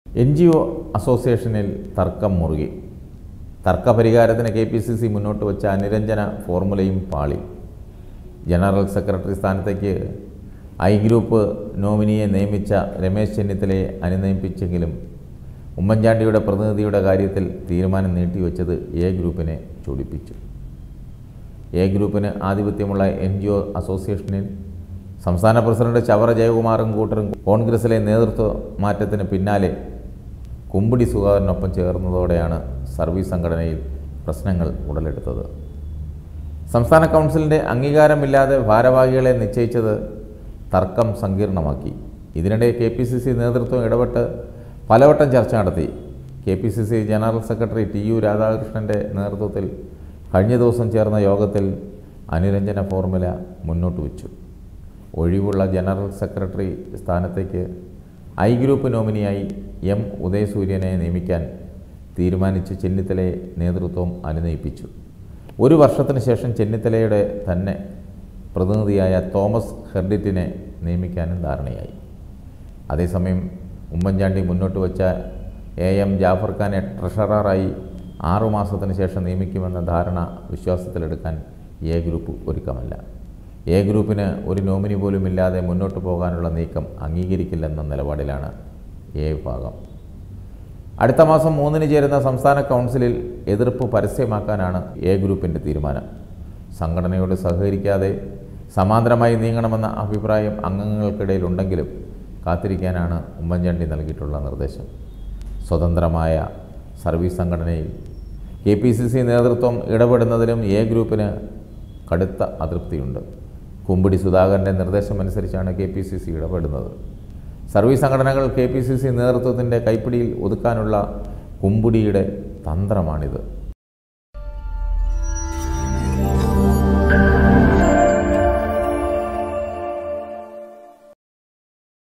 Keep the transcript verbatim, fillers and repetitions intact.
N G O അസോസിയേഷനിൽ തർക്കം മുറുകി. തർക്കപരിഹാരത്തിന് കെ പി സി സി മുന്നോട്ട് വച്ച അനുരഞ്ജന ഫോർമുലയും പാളി. ജനറൽ സെക്രട്ടറി സ്ഥാനത്തേക്ക് ഐ ഗ്രൂപ്പ് നോമിനിയെ നിയമിച്ച രമേശ് ചെന്നിത്തലയെ അനുനയിപ്പിച്ചെങ്കിലും ഉമ്മൻചാണ്ടിയുടെ പ്രതിനിധിയുടെ കാര്യത്തിൽ തീരുമാനം നീട്ടിവെച്ചത് എ ഗ്രൂപ്പിനെ ചൊടിപ്പിച്ചു. എ ഗ്രൂപ്പിന് ആധിപത്യമുള്ള എൻ ജി ഒ അസോസിയേഷനിൽ സംസ്ഥാന പ്രസിഡന്റ് ചവറ ജയകുമാറും കൂട്ടരും കോൺഗ്രസിലെ നേതൃത്വ മാറ്റത്തിന് പിന്നാലെ കുമ്പിടി സുധാകരനൊപ്പം ചേർന്നതോടെയാണ് സർവീസ് സംഘടനയിൽ പ്രശ്നങ്ങൾ ഉടലെടുത്തത്. സംസ്ഥാന കൗൺസിലിൻ്റെ അംഗീകാരമില്ലാതെ ഭാരവാഹികളെ നിശ്ചയിച്ചത് തർക്കം സങ്കീർണമാക്കി. ഇതിനിടെ കെ പി സി സി നേതൃത്വം ഇടപെട്ട് പലവട്ടം ചർച്ച നടത്തി. K P C C general secretary T U രാധാകൃഷ്ണൻ്റെ നേതൃത്വത്തിൽ കഴിഞ്ഞ ദിവസം ചേർന്ന യോഗത്തിൽ അനുരഞ്ജന ഫോർമുല മുന്നോട്ട് വച്ചു. ഒഴിവുള്ള ജനറൽ സെക്രട്ടറി സ്ഥാനത്തേക്ക് ഐ ഗ്രൂപ്പ് നോമിനിയായി എം ഉദയസൂര്യനെ നിയമിക്കാൻ തീരുമാനിച്ച് ചെന്നിത്തലയെ നേതൃത്വം അനുനയിപ്പിച്ചു. ഒരു വർഷത്തിന് ശേഷം ചെന്നിത്തലയുടെ തന്നെ പ്രതിനിധിയായ തോമസ് ഹെർഡിറ്റിനെ നിയമിക്കാനും ധാരണയായി. അതേസമയം ഉമ്മൻചാണ്ടി മുന്നോട്ട് വച്ച എ എം ജാഫർ ഖാനെ ട്രഷററായി ആറുമാസത്തിന് ശേഷം നിയമിക്കുമെന്ന ധാരണ വിശ്വാസത്തിലെടുക്കാൻ എ ഗ്രൂപ്പ് ഒരുക്കമല്ല. എ ഗ്രൂപ്പിന് ഒരു നോമിനി പോലും ഇല്ലാതെ മുന്നോട്ട് പോകാനുള്ള നീക്കം അംഗീകരിക്കില്ലെന്ന നിലപാടിലാണ് എ വിഭാഗം. അടുത്ത മാസം മൂന്നിന് ചേരുന്ന സംസ്ഥാന കൗൺസിലിൽ എതിർപ്പ് പരസ്യമാക്കാനാണ് എ ഗ്രൂപ്പിൻ്റെ തീരുമാനം. സംഘടനയോട് സഹകരിക്കാതെ സമാന്തരമായി നീങ്ങണമെന്ന അഭിപ്രായം അംഗങ്ങൾക്കിടയിലുണ്ടെങ്കിലും കാത്തിരിക്കാനാണ് ഉമ്മൻചാണ്ടി നൽകിയിട്ടുള്ള നിർദ്ദേശം. സ്വതന്ത്രമായ സർവീസ് സംഘടനയിൽ കെ പി സി സി നേതൃത്വം ഇടപെടുന്നതിലും എ ഗ്രൂപ്പിന് കടുത്ത അതൃപ്തിയുണ്ട്. കുമ്പിടി സുധാകരൻ്റെ നിർദ്ദേശമനുസരിച്ചാണ് കെ പി സി സി ഇടപെടുന്നത്. സർവീസ് സംഘടനകൾ കെ പി സി സി നേതൃത്വത്തിൻ്റെ കൈപ്പിടിയിൽ ഒതുക്കാനുള്ള കുമ്പിടിയുടെ തന്ത്രമാണിത്.